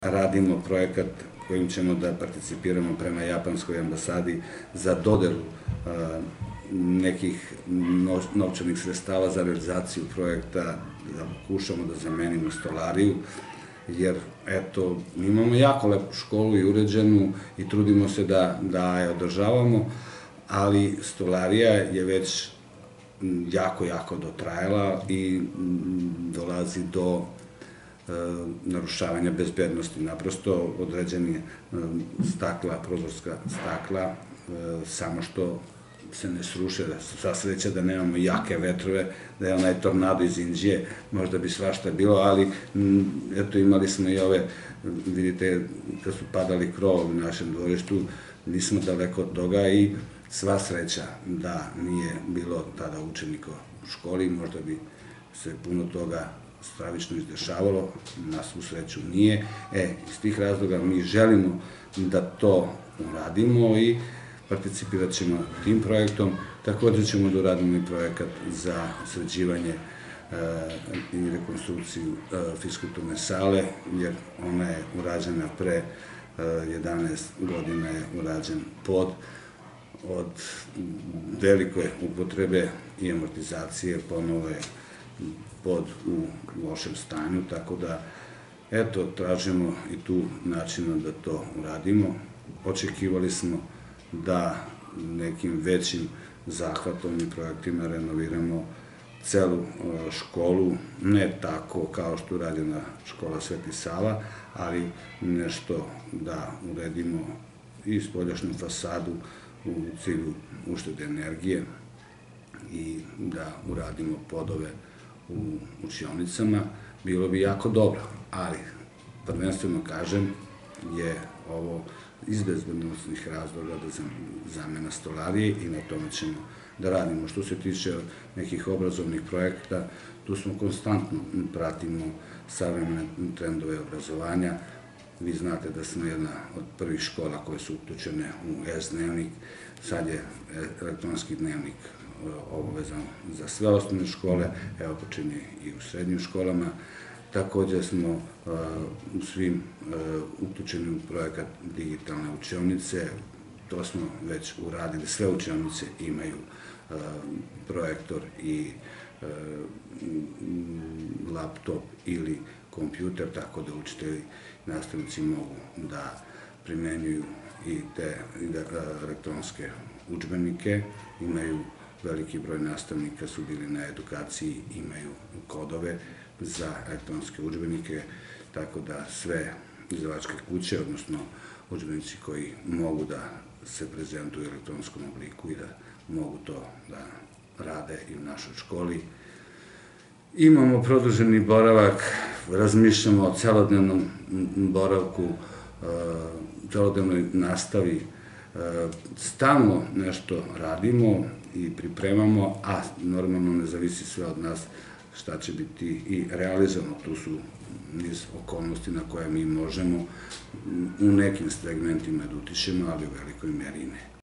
radimo projekat kojim ćemo da participiramo prema japanskoj ambasadi za dodelu nekih novčanih sredstava za realizaciju projekta, da pokušamo da zamenimo stolariju, jer, eto, mi imamo jako lepu školu i uređenu i trudimo se da je održavamo, ali stolarija je već jako dotrajala i dolazi do narušavanja bezbednosti. Naprosto, određeni stakla, prozorska stakla, samo što se ne sruše, sva sreća da nemamo jake vetrove, da je onaj tornado iz Indije, možda bi svašta bilo, ali eto, imali smo i ove, vidite, kad su padali krovovi u našem dvorištu, nismo daleko od toga i sva sreća da nije bilo tada učenika u školi, možda bi se puno toga stravično izdešavalo, na svu sreću nije. Iz tih razloga mi želimo da to uradimo i participirat ćemo tim projektom. Također ćemo da uradimo i projekat za sređivanje i rekonstrukciju fiskulturne sale, jer ona je urađena pre 11 godina, je urađen pod od velike upotrebe i amortizacije, ponovo je pod u lošem stanju, tako da, eto, tražimo i tu načina da to uradimo. Očekivali smo da nekim većim zahvatom i projektima renoviramo celu školu, ne tako kao što urađena škola Sveti Sava, ali nešto da uredimo i spoljašnju fasadu u cilju uštede energije i da uradimo podove u učionicama, bilo bi jako dobro, ali prvenstveno kažem je ovo iz bezbednosnih razloga da zamena stolarije i na tome ćemo da radimo. Što se tiče nekih obrazovnih projekta, tu smo konstantno pratimo savremene trendove obrazovanja. Vi znate da smo jedna od prvih škola koje su uključene u e-dnevnik, sad je elektronski dnevnik obavezan za sve osnovne škole, evo počinje i u srednjim školama. Također smo u svim uključeni u projekat digitalne učionice, to smo već uradili, sve učionice imaju projektor i laptop ili kompjuter, tako da učitelji i nastavnici mogu da primenjuju i te elektronske udžbenike, imaju veliki broj nastavnika su bili na edukaciji, imaju kodove za elektronske udžbenike, tako da sve izdavačke kuće, odnosno udžbenici koji mogu da se prezentuju u elektronskom obliku i da mogu to da rade i u našoj školi. Imamo produženi boravak, razmišljamo o celodnevnom boravku, celodnevnoj nastavi, stalno nešto radimo i pripremamo, a normalno ne zavisi sve od nas šta će biti i realizovano. Tu su niz okolnosti na koje mi možemo u nekim segmentima da utičemo, ali u velikoj meri ne.